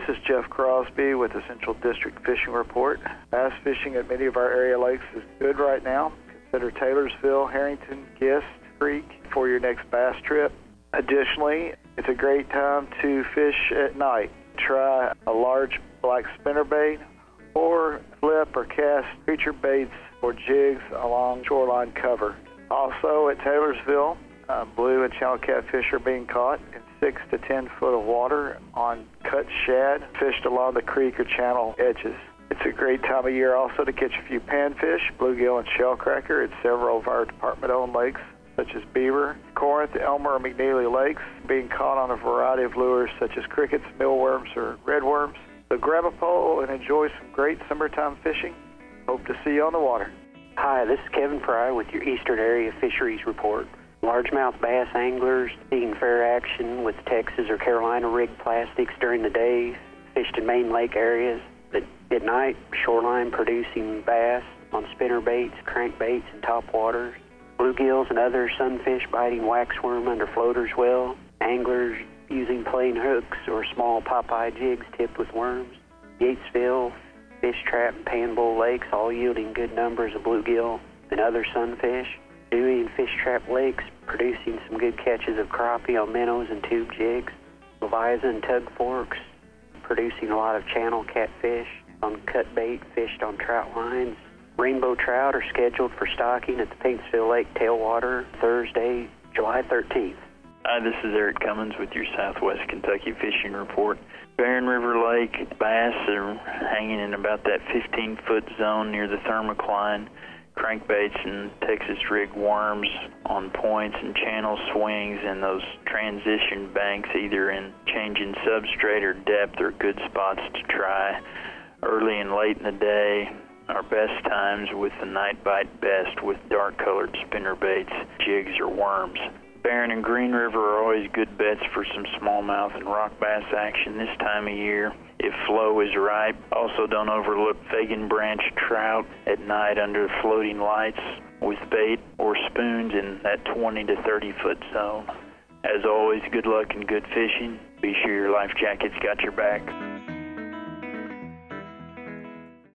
This is Jeff Crosby with the Central District Fishing Report. Bass fishing at many of our area lakes is good right now. Consider Taylorsville, Harrington, Gist Creek for your next bass trip. Additionally, it's a great time to fish at night. Try a large black spinnerbait or flip or cast creature baits or jigs along shoreline cover. Also at Taylorsville, blue and channel catfish are being caught in 6 to 10 foot of water on cut shad fished along the creek or channel edges. It's a great time of year also to catch a few panfish, bluegill, and shellcracker at several of our department-owned lakes, such as Beaver, Corinth, Elmer, and McNeely lakes, being caught on a variety of lures such as crickets, mealworms, or redworms. So grab a pole and enjoy some great summertime fishing. Hope to see you on the water. Hi, this is Kevin Fry with your Eastern Area Fisheries Report. Largemouth bass anglers seeking fair action with Texas or Carolina rigged plastics during the day, fished in main lake areas. At night, shoreline producing bass on spinnerbaits, crankbaits, and topwaters. Bluegills and other sunfish biting waxworm under floaters well. Anglers using plain hooks or small Popeye jigs tipped with worms. Yatesville, Fish Trap, and Panbull lakes all yielding good numbers of bluegill and other sunfish. Dewey and Fish Trap lakes producing some good catches of crappie on minnows and tube jigs. Leviathan and Tug Forks producing a lot of channel catfish on cut bait fished on trout lines. Rainbow trout are scheduled for stocking at the Paintsville Lake tailwater Thursday, July 13th. Hi, this is Eric Cummins with your Southwest Kentucky Fishing Report. Barren River Lake bass are hanging in about that 15-foot zone near the thermocline. Crankbaits and Texas rig worms on points and channel swings and those transition banks, either in changing substrate or depth, are good spots to try. Early and late in the day are best times, with the night bite best with dark-colored spinnerbaits, jigs, or worms. Barren and Green River are always good bets for some smallmouth and rock bass action this time of year if flow is right. Also, don't overlook Fagan Branch trout at night under the floating lights with bait or spoons in that 20 to 30 foot zone. As always, good luck and good fishing. Be sure your life jacket's got your back.